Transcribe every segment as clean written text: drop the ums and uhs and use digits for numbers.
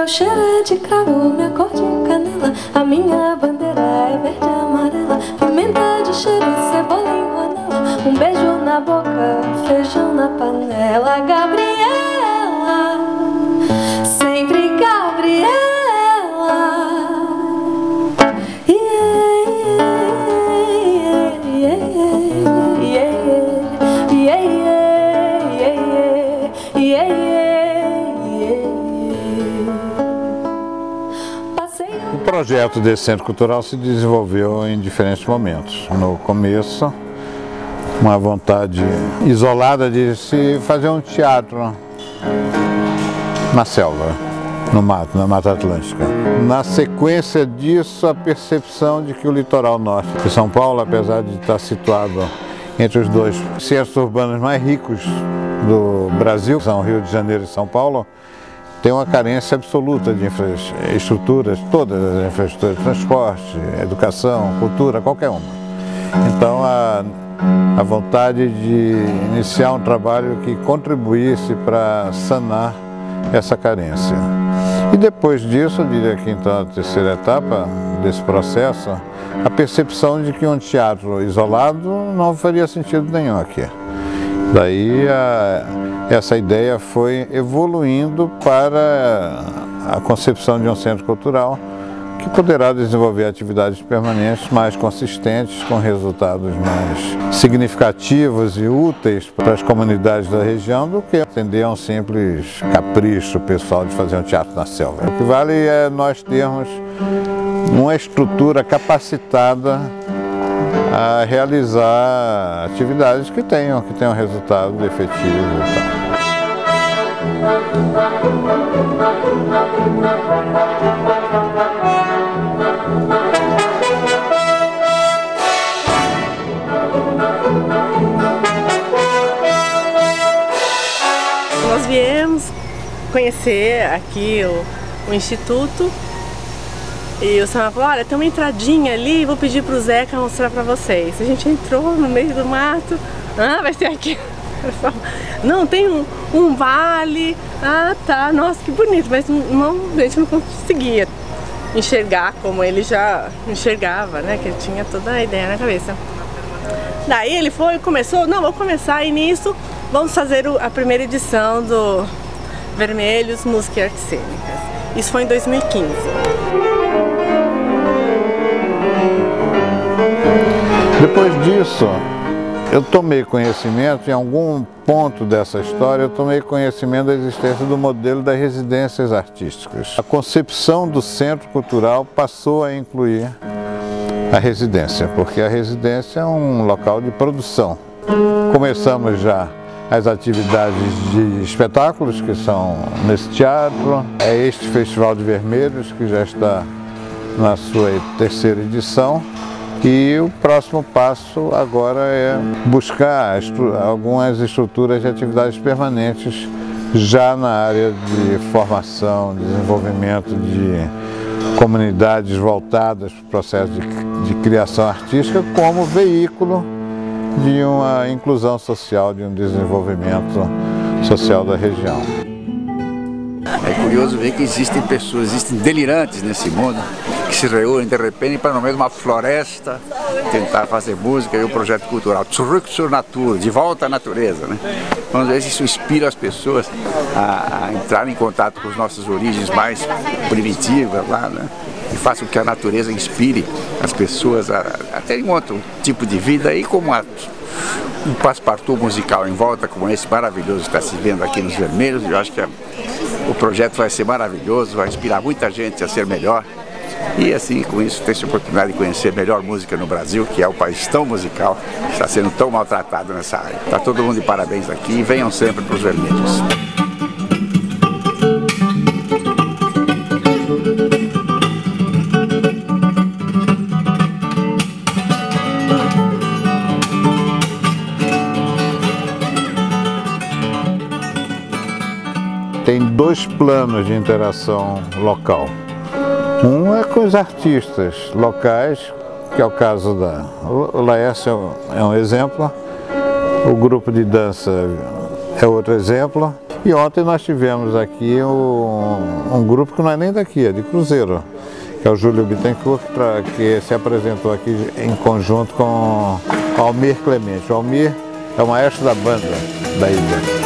cheiro é de cravo, minha cor de canela. A minha bandeira é verde e amarela. Pimenta de cheiro, cebola em rodela. Um beijo na boca, feijão na panela. Gabriela, sempre Gabriela. O projeto desse Centro Cultural se desenvolveu em diferentes momentos. No começo, uma vontade isolada de se fazer um teatro na selva, no mato, na Mata Atlântica. Na sequência disso, a percepção de que o litoral norte de São Paulo, apesar de estar situado entre os dois centros urbanos mais ricos do Brasil, que são Rio de Janeiro e São Paulo, tem uma carência absoluta de infraestruturas, todas as infraestruturas, transporte, educação, cultura, qualquer uma. Então a vontade de iniciar um trabalho que contribuísse para sanar essa carência. E depois disso, eu diria que então a terceira etapa desse processo, a percepção de que um teatro isolado não faria sentido nenhum aqui. Daí essa ideia foi evoluindo para a concepção de um centro cultural que poderá desenvolver atividades permanentes mais consistentes, com resultados mais significativos e úteis para as comunidades da região do que atender a um simples capricho pessoal de fazer um teatro na selva. O que vale é nós termos uma estrutura capacitada a realizar atividades que tenham resultado efetivo e tal. Nós viemos conhecer aqui o Instituto. E o Samuel falou, olha, tem uma entradinha ali, vou pedir pro Zeca mostrar pra vocês. A gente entrou no meio do mato, vai ser aqui. Não, tem um vale, tá, nossa, que bonito, mas a gente não conseguia enxergar como ele já enxergava, né, que ele tinha toda a ideia na cabeça. Daí ele começou, não, vou começar e nisso vamos fazer a primeira edição do Vermelhos, Música e Artes Cênicas. Isso foi em 2015. Depois disso, eu tomei conhecimento, em algum ponto dessa história, eu tomei conhecimento da existência do modelo das residências artísticas. A concepção do Centro Cultural passou a incluir a residência, porque a residência é um local de produção. Começamos já as atividades de espetáculos, que são nesse teatro, é este Festival de Vermelhos, que já está na sua terceira edição. E o próximo passo agora é buscar algumas estruturas de atividades permanentes já na área de formação, desenvolvimento de comunidades voltadas para o processo de criação artística como veículo de uma inclusão social, de um desenvolvimento social da região. É curioso ver que existem delirantes nesse mundo que se reúnem de repente para no meio de uma floresta tentar fazer música e o projeto cultural Zurück zur Natur, de volta à natureza, né? Vamos ver se isso inspira as pessoas a entrar em contato com as nossas origens mais primitivas lá, né? E faça com que a natureza inspire as pessoas a terem um outro tipo de vida e como um passepartout musical em volta como esse maravilhoso que está se vendo aqui nos Vermelhos. Eu acho que o projeto vai ser maravilhoso, vai inspirar muita gente a ser melhor. E assim, com isso, tem-se a oportunidade de conhecer melhor música no Brasil, que é um país tão musical, está sendo tão maltratado nessa área. Está todo mundo de parabéns aqui e venham sempre para os Vermelhos. Tem dois planos de interação local. Um é com os artistas locais, que é o caso o Laércio é um exemplo, o grupo de dança é outro exemplo, E ontem nós tivemos aqui um grupo que não é nem daqui, é de Cruzeiro, que é o Júlio Bittencourt, que se apresentou aqui em conjunto com Almir Clemente. O Almir é o maestro da banda da ilha.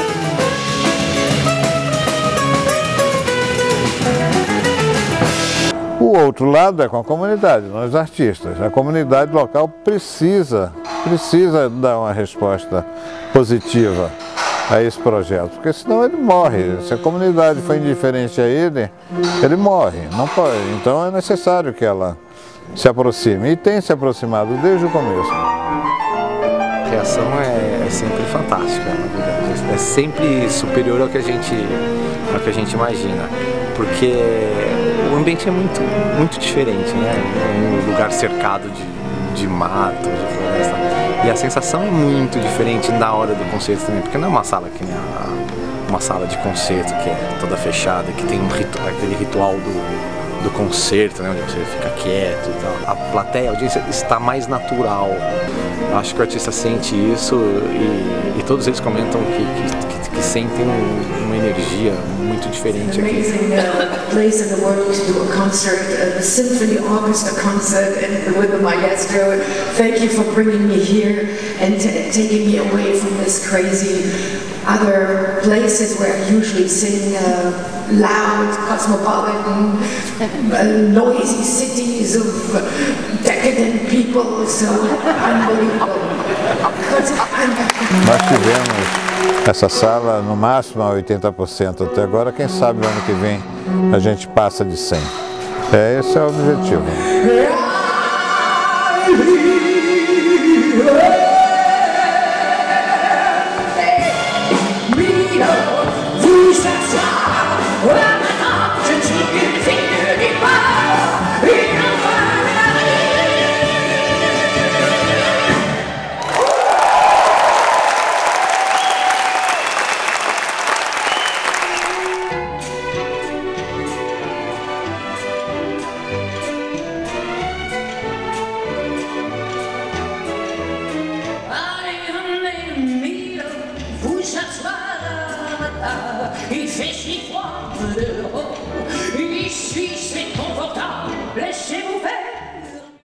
O outro lado é com a comunidade, nós artistas. A comunidade local precisa dar uma resposta positiva a esse projeto, porque senão ele morre. Se a comunidade for indiferente a ele, ele morre. Não pode. Então é necessário que ela se aproxime, e tem se aproximado desde o começo. A reação é sempre fantástica, na verdade. É sempre superior ao que a gente imagina, porque o ambiente é muito diferente, né? Um lugar cercado de mato, de floresta. E a sensação é muito diferente na hora do concerto também, porque não é uma sala que nem uma sala de concerto que é toda fechada, que tem aquele ritual do concerto, né, onde você fica quieto e tal. A plateia, a audiência está mais natural. Eu acho que o artista sente isso e todos eles comentam que sentem uma energia muito diferente aqui. Amazing place in the world to do a concert, the symphony orchestra concert with the maestro. Thank you for bringing me here and taking me away from this crazy other places where I usually sing loud, cosmopolitan, noisy cities of decadent people. So unbelievable. Nós tivemos essa sala no máximo a 80% até agora. Quem sabe no ano que vem a gente passa de 100%. Esse é o objetivo.